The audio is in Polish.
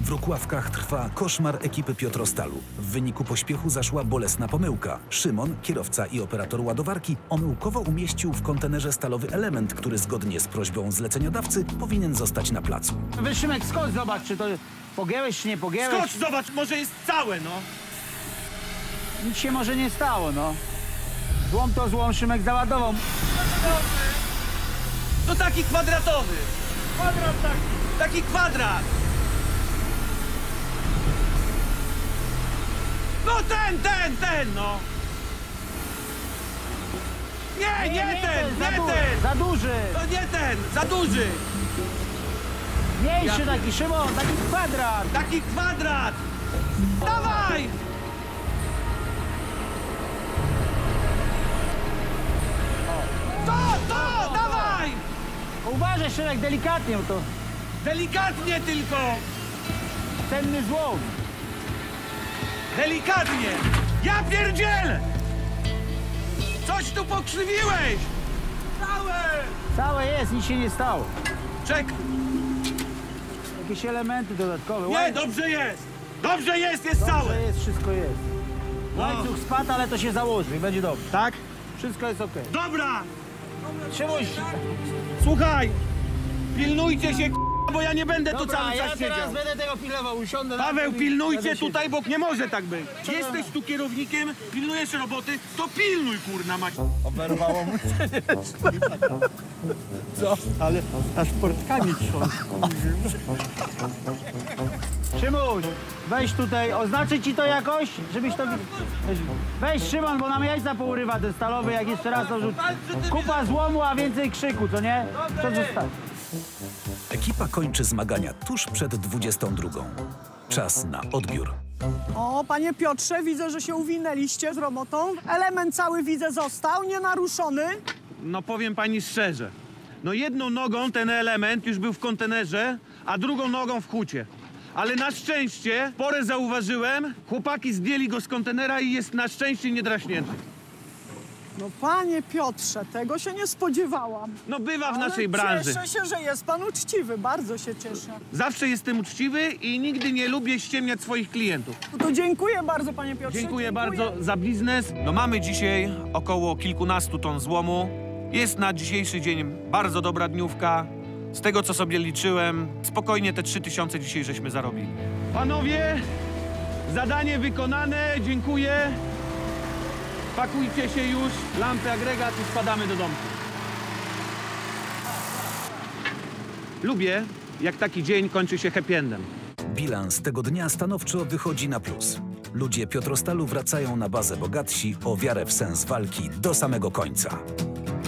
W Rukławkach trwa koszmar ekipy Piotrostalu. W wyniku pośpiechu zaszła bolesna pomyłka. Szymon, kierowca i operator ładowarki, omyłkowo umieścił w kontenerze stalowy element, który zgodnie z prośbą zleceniodawcy powinien zostać na placu. Weź, Szymek, skocz, zobacz, czy to pogięłeś, czy nie pogięłeś. Skocz, zobacz, może jest całe, no. Nic się może nie stało, no. Złom to złom, Szymek załadował. To taki kwadratowy. Kwadrat taki. Taki kwadrat. No ten, no. Nie ten. Za duży. To nie ten, za duży. Mniejszy taki, Szymon, taki kwadrat. Taki kwadrat. Dawaj! To, dawaj! Uważaj, Szymek, delikatnie to. Delikatnie tylko. Cenny złom. Delikatnie! Ja pierdzielę! Coś tu pokrzywiłeś! Całe jest, nic się nie stało. Czekaj! Jakieś elementy dodatkowe. Nie, dobrze jest! Dobrze jest całe! Dobrze jest, wszystko jest. Łańcuch spadł, ale to się założy i będzie dobrze. Tak? Wszystko jest okej. Dobra! Szymuś, Słuchaj! Pilnujcie się, bo ja nie będę tu dobra, cały ja czas teraz siedział. będę tego pilnował, usiądę na Paweł, tym i pilnujcie będę tutaj, siedział. bo nie może tak być. Jesteś tu kierownikiem, pilnujesz roboty, to pilnuj, kurna mać. Oberwało mu się. Co? Ale aż portkami trząsł. Szymuś, weź tutaj, oznaczy ci to jakoś, żebyś to... Weź, Szymon, bo nam jajca pourywa ten stalowy, jak jeszcze raz to rzuci. Kupa złomu, a więcej krzyku, co nie? Co zostało? Ekipa kończy zmagania tuż przed 22. Czas na odbiór. O, panie Piotrze, widzę, że się uwinęliście z robotą. Element cały, widzę, został, nienaruszony. No powiem pani szczerze, no jedną nogą ten element już był w kontenerze, a drugą nogą w hucie. Ale na szczęście, porę zauważyłem, chłopaki zdjęli go z kontenera i jest na szczęście niedraśnięty. No, panie Piotrze, tego się nie spodziewałam. No bywa w Ale naszej branży. cieszę się, że jest pan uczciwy, bardzo się cieszę. Zawsze jestem uczciwy i nigdy nie lubię ściemniać swoich klientów. No to dziękuję bardzo, panie Piotrze. Dziękuję bardzo za biznes. No mamy dzisiaj około kilkunastu ton złomu. Jest na dzisiejszy dzień bardzo dobra dniówka. Z tego, co sobie liczyłem, spokojnie te 3000 dzisiaj żeśmy zarobili. Panowie, zadanie wykonane, dziękuję. Pakujcie się już, lampy, agregat i spadamy do domku. Lubię, jak taki dzień kończy się happy endem. Bilans tego dnia stanowczo wychodzi na plus. Ludzie Piotrostalu wracają na bazę bogatsi o wiarę w sens walki do samego końca.